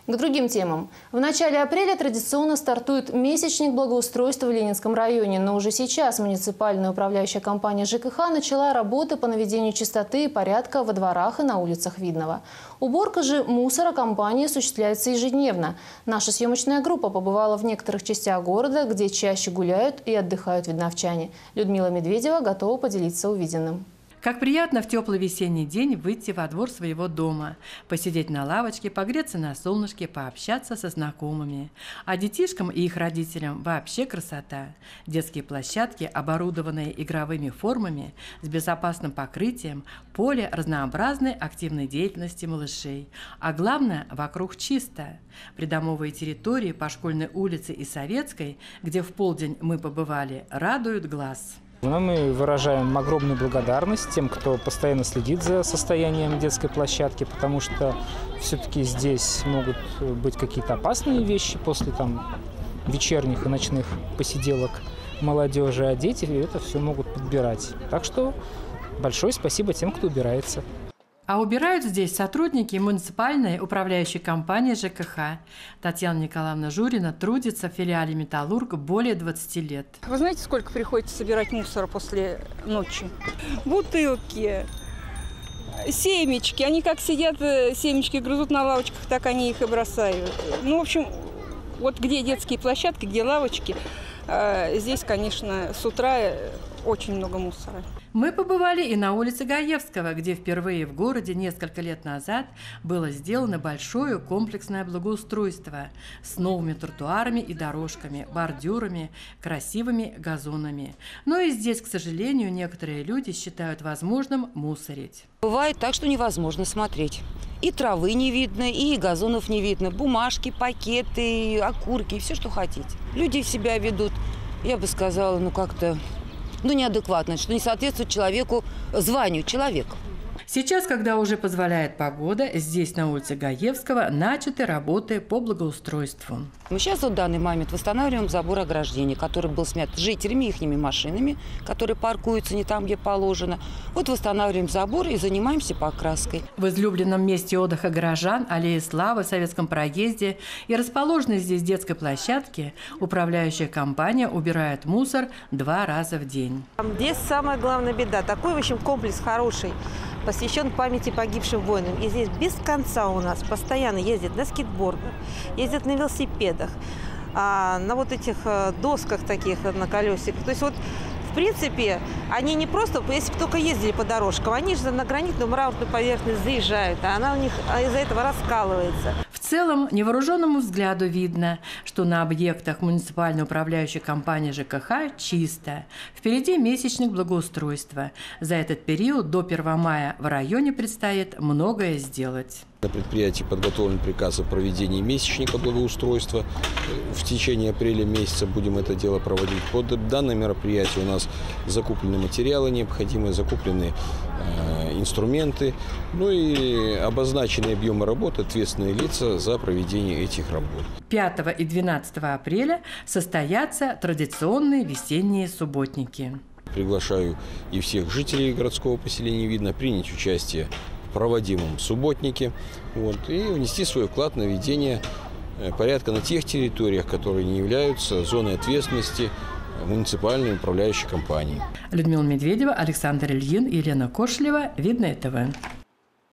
К другим темам. В начале апреля традиционно стартует месячник благоустройства в Ленинском районе. Но уже сейчас муниципальная управляющая компания ЖКХ начала работы по наведению чистоты и порядка во дворах и на улицах Видного. Уборка же мусора компании осуществляется ежедневно. Наша съемочная группа побывала в некоторых частях города, где чаще гуляют и отдыхают видновчане. Людмила Медведева готова поделиться увиденным. Как приятно в теплый весенний день выйти во двор своего дома, посидеть на лавочке, погреться на солнышке, пообщаться со знакомыми. А детишкам и их родителям вообще красота. Детские площадки, оборудованные игровыми формами, с безопасным покрытием, поле разнообразной активной деятельности малышей. А главное, вокруг чисто. Придомовые территории по Школьной улице и Советской, где в полдень мы побывали, радуют глаз. Мы выражаем огромную благодарность тем, кто постоянно следит за состоянием детской площадки, потому что все-таки здесь могут быть какие-то опасные вещи после вечерних и ночных посиделок молодежи, а дети это все могут подбирать. Так что большое спасибо тем, кто убирается. А убирают здесь сотрудники муниципальной управляющей компании ЖКХ. Татьяна Николаевна Журина трудится в филиале «Металлург» более 20 лет. Вы знаете, сколько приходится собирать мусора после ночи? Бутылки, семечки. Они как сидят, семечки грызут на лавочках, так они их и бросают. В общем, вот где детские площадки, где лавочки, здесь, конечно, с утра очень много мусора. Мы побывали и на улице Гаевского, где впервые в городе несколько лет назад было сделано большое комплексное благоустройство с новыми тротуарами и дорожками, бордюрами, красивыми газонами. Но и здесь, к сожалению, некоторые люди считают возможным мусорить. Бывает так, что невозможно смотреть. И травы не видно, и газонов не видно, бумажки, пакеты, окурки, все, что хотите. Люди себя ведут, я бы сказала, как-то неадекватно, что не соответствует человеку, званию человека. Сейчас, когда уже позволяет погода, здесь, на улице Гаевского, начаты работы по благоустройству. Мы сейчас в данный момент восстанавливаем забор ограждения, который был снят жителями, ихними машинами, которые паркуются не там, где положено. Вот восстанавливаем забор и занимаемся покраской. В излюбленном месте отдыха горожан, аллее Славы, в Советском проезде и расположенной здесь детской площадке управляющая компания убирает мусор 2 раза в день. Здесь самая главная беда. Такой, в общем, комплекс хороший, посвящен памяти погибшим воинам. И здесь без конца у нас постоянно ездят на скейтбордах, ездят на велосипедах, на вот этих досках таких на колесиках. То есть вот, в принципе, они не просто, если бы только ездили по дорожкам, они же на гранитную мраморную поверхность заезжают, а она у них из-за этого раскалывается. В целом, невооруженному взгляду видно, что на объектах муниципальной управляющей компании ЖКХ чисто. Впереди месячник благоустройства. За этот период до 1 мая в районе предстоит многое сделать. На предприятии подготовлен приказ о проведении месячника благоустройства. В течение апреля месяца будем это дело проводить. Под данное мероприятие у нас закуплены материалы необходимые, закуплены инструменты, и обозначены объемы работы, ответственные лица за проведение этих работ. 5 и 12 апреля состоятся традиционные весенние субботники. Приглашаю и всех жителей городского поселения Видно принять участие в проводимом субботнике и внести свой вклад на ведение порядка на тех территориях, которые не являются зоной ответственности муниципальной управляющей компании. Людмила Медведева, Александр Ильин, Елена Кошлева, Видное ТВ.